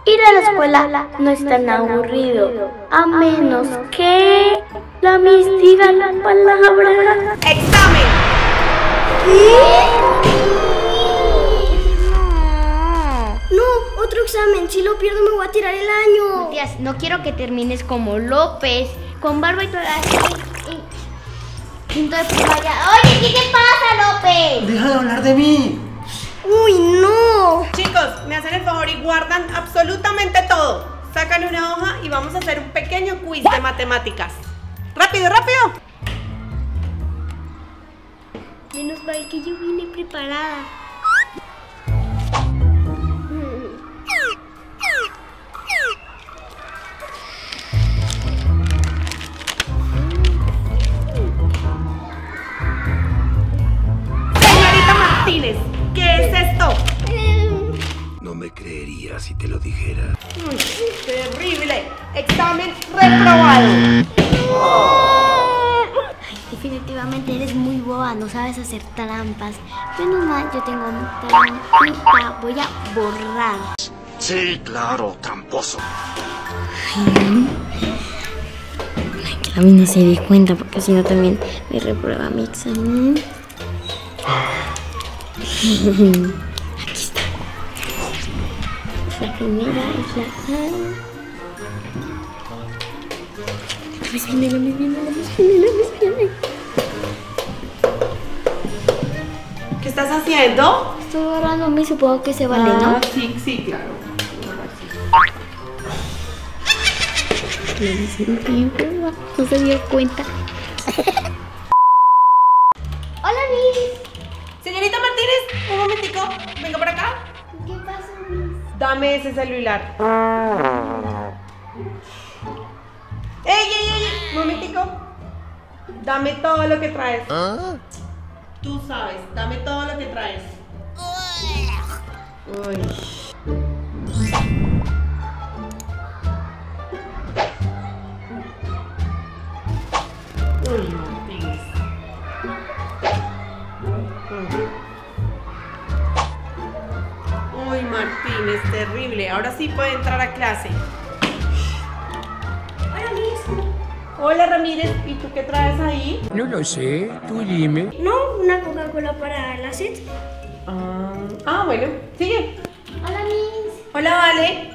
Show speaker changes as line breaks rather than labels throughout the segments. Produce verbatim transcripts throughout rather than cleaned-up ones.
Ir a la escuela no es tan aburrido, a menos que la Miss diga la palabra
¡examen!
¿Qué?
No, otro examen. Si lo pierdo me voy a tirar el año.
Matías, no quiero que termines como López, con barba y toda y, quinto de primaria. Oye, ¿qué te pasa, López?
¡Deja de hablar de mí!
¡Uy, no!
Chicos, me hacen el favor y guardan absolutamente todo. Sacan una hoja y vamos a hacer un pequeño quiz de matemáticas. ¡Rápido, rápido!
Menos mal que yo vine preparada.
Señorita Martínez, ¿qué es esto?
No me creería si te lo dijera.
Uy, terrible. Examen reprobado.
Ay, definitivamente eres muy boba, no sabes hacer trampas. Menos mal, yo tengo un trampita. Voy a borrar.
Sí, claro, tramposo.
Ay, que la mí no se dé cuenta, porque si no también me reprueba mi examen. Aquí está. La primera es la A. La vez viene, la vez viene, la vez viene, la vez viene.
¿Qué estás haciendo?
Estoy borrando mi, supongo que se vale, ¿no?
Ah, sí, sí, claro.
Le dicen que no se dio cuenta. Hola, Miss.
Señorita Martínez, un momentico. Venga por acá.
¿Qué pasa, Miss?
Dame ese celular. ¡Ey, ey, ey! Un momentico. Dame todo lo que traes. Tú sabes, dame todo lo que traes. Uy. Uy, Martínez. Uy, Martínez, terrible. Ahora sí puede entrar a clase.
Hola, Miss.
Hola, Ramírez. ¿Y tú qué traes ahí?
No lo sé, tú dime.
No, una Coca-Cola para la sed.
Ah, ah, bueno. Sigue.
Hola, Miss.
Hola, Vale.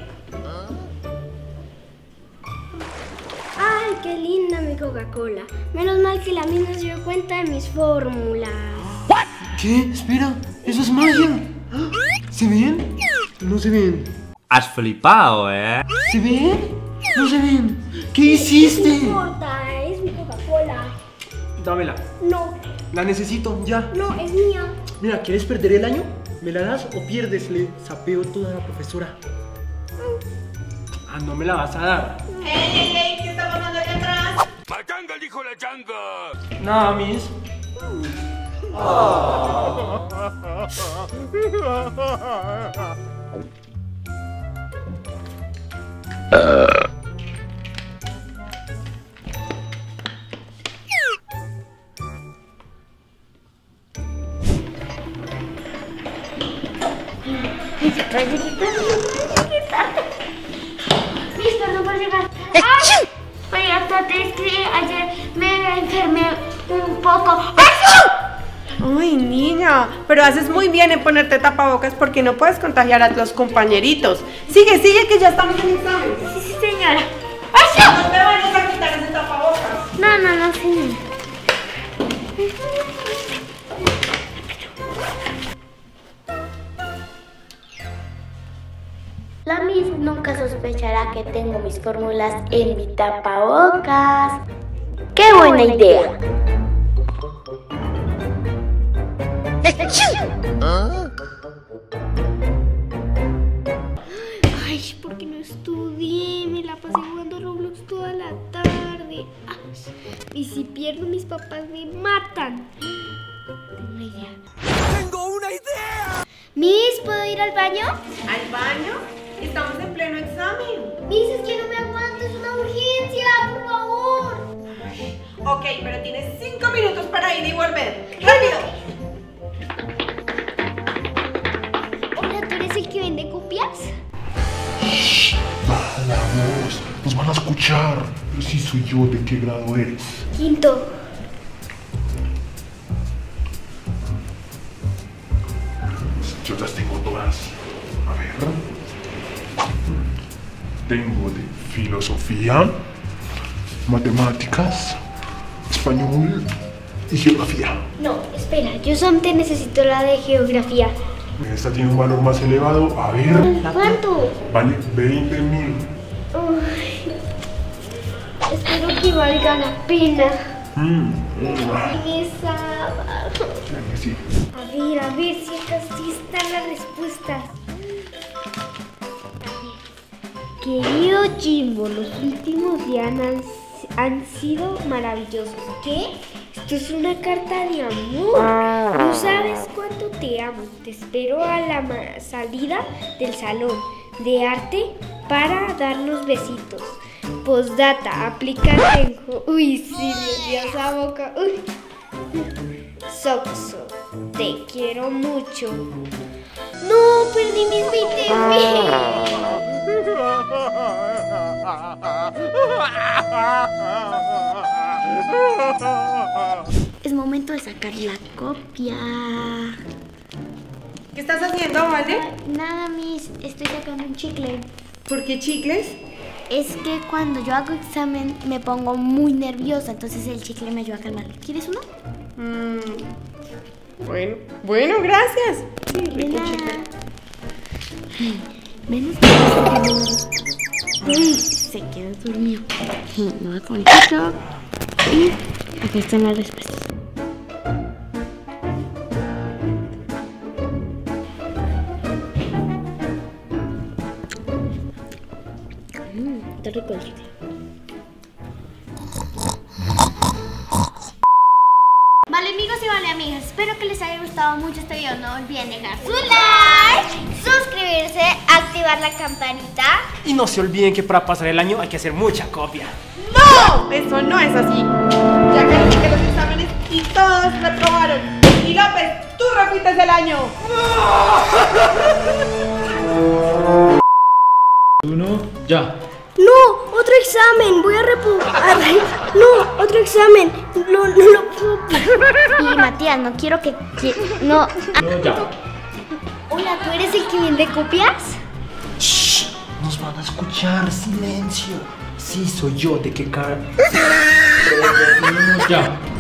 Ay, qué linda mi Coca-Cola. Menos mal que la Miss no se dio cuenta de mis fórmulas.
¿Qué? Espera, eso es magia. ¿Se ven? No se ven.
Has flipado, ¿eh?
¿Se ven? No se ven. ¿Qué hiciste?
No importa, es mi Coca-Cola.
Dámela.
No,
La necesito, ya.
no, es mía.
Mira, ¿quieres perder el año? ¿Me la das o pierdes? Le sapeo toda a la profesora. Ah, no me la vas a dar.
¡Ey, ey, ey! ¿Qué está pasando allá atrás?
¡Pachanga, dijo la changa!
Nada, Miss.
Miss, perdón por llegar. ¡Ay! Oye, hasta es que ayer me enfermé un poco.
Ay, niña, pero haces muy bien en ponerte tapabocas porque no puedes contagiar a los compañeritos. Sigue, sigue, que ya estamos en examen.
Sí, sí, señora.
No te vayas a quitar ese tapabocas.
No, no, no, señora.
La Miss nunca sospechará que tengo mis fórmulas en mi tapabocas. ¡Qué buena idea!
Ay, porque no estudié, me la pasé jugando Roblox toda la tarde. Ay, y si pierdo, mis papás me matan. Tengo una idea.
¡Tengo una idea!
Miss, ¿puedo ir al baño?
¿Al baño? Estamos en pleno examen.
Miss, es que no me aguanto, es una urgencia, por favor.
Ok, pero tienes cinco minutos para ir y volver. ¡Rápido!
Hola, ¿tú eres el que vende copias?
Baja la voz, nos van a escuchar. Pero sí soy yo, ¿de qué grado eres?
Quinto.
Yo las tengo todas. A ver. Tengo de filosofía, matemáticas, español y geografía.
No, espera, yo solamente necesito la de geografía.
Esta tiene un valor más elevado. A ver.
¿Cuánto?
Vale veinte mil.
Espero que valga la pena.
Mm.
Esa...
Claro que sí.
A ver, a ver si estas sí están las respuestas. Querido Jimbo, los últimos días han, han sido maravillosos. ¿Qué? Esto es una carta de amor. No sabes cuánto te amo. Te espero a la ma- salida del salón de arte para darnos besitos. Postdata, aplica en... Uy, sí, me dio esa boca. Uy. Soxo, te quiero mucho. No, perdí mis veinte mil.
Es momento de sacar la copia.
¿Qué estás haciendo, Vale?
Nada, Miss, estoy sacando un chicle.
¿Por qué chicles?
Es que cuando yo hago examen me pongo muy nerviosa, entonces el chicle me ayuda a calmar. ¿Quieres uno?
Mm, bueno, bueno, gracias. Sí,
De
rico
nada.
chicle.
Menos mal que no. Uy, se quedó dormido. Me voy a poner esto. Y acá están las respuestas. Mmm, está rico el chicle. Vale, amigos y vale, amigas, espero que les haya gustado mucho este video. No olviden dejar su like, suscribirse, activar la campanita.
Y no se olviden que para pasar el año hay que hacer mucha copia.
¡No! Eso no es así. Ya califiqué los exámenes y todos reprobaron. Y López, tú repites el año.
Uno, ya.
No, otro examen, voy a reprobar. No, otro examen. No, no lo puedo.
Y Matías, no quiero que... que- no.
No, ya.
Hola, ¿tú eres el que vende copias?
Shh, nos van a escuchar, silencio. Sí, soy yo, ¿de qué cara?
Uno, ya.